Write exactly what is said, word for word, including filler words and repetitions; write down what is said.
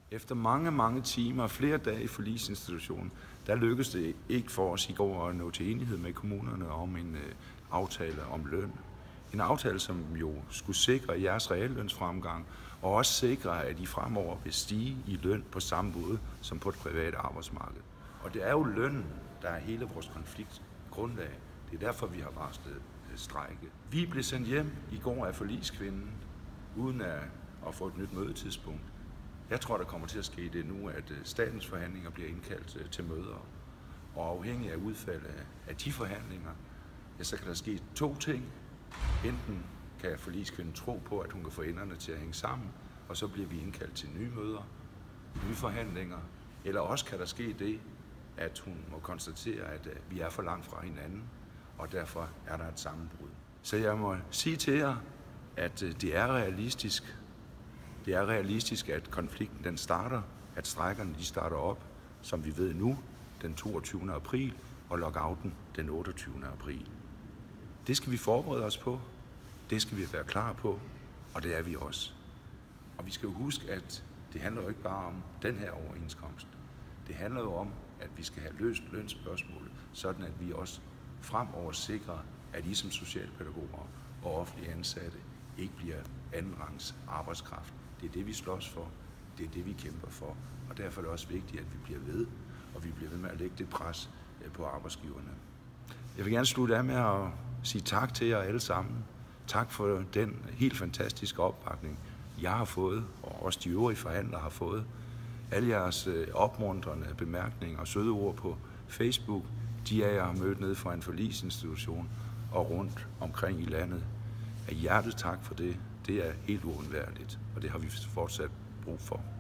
Efter mange, mange timer og flere dage i forligsinstitutionen, der lykkedes det ikke for os i går at nå til enighed med kommunerne om en øh, aftale om løn. En aftale, som jo skulle sikre jeres reallønsfremgang, og også sikre, at I fremover vil stige i løn på samme måde som på det private arbejdsmarked. Og det er jo lønnen, der er hele vores konfliktgrundlag. Det er derfor, vi har varslet strejke. Vi blev sendt hjem i går af forligskvinden, uden at, at få et nyt mødetidspunkt. Jeg tror, der kommer til at ske det nu, at statens forhandlinger bliver indkaldt til møder. Og afhængig af udfaldet af de forhandlinger, ja, så kan der ske to ting. Enten kan forligskvinden tro på, at hun kan få enderne til at hænge sammen, og så bliver vi indkaldt til nye møder, nye forhandlinger. Eller også kan der ske det, at hun må konstatere, at vi er for langt fra hinanden, og derfor er der et sammenbrud. Så jeg må sige til jer, at det er realistisk. Det er realistisk, at konflikten den starter, at strejkerne de starter op, som vi ved nu, den toogtyvende april, og lockouten den otteogtyvende april. Det skal vi forberede os på, det skal vi være klar på, og det er vi også. Og vi skal jo huske, at det handler jo ikke bare om den her overenskomst. Det handler jo om, at vi skal have løst lønspørgsmålet, sådan at vi også fremover sikrer, at I som socialpædagoger og offentlige ansatte ikke bliver andenrangs arbejdskraft. Det er det, vi slås for. Det er det, vi kæmper for. Og derfor er det også vigtigt, at vi bliver ved, og vi bliver ved med at lægge det pres på arbejdsgiverne. Jeg vil gerne slutte af med at sige tak til jer alle sammen. Tak for den helt fantastiske opbakning, jeg har fået, og også de øvrige forhandlere har fået. Alle jeres opmuntrende bemærkninger og søde ord på Facebook, de er jeg har mødt nede fra en forligsinstitution og rundt omkring i landet. Af hjertet tak for det. Det er helt uundværligt, og det har vi fortsat brug for.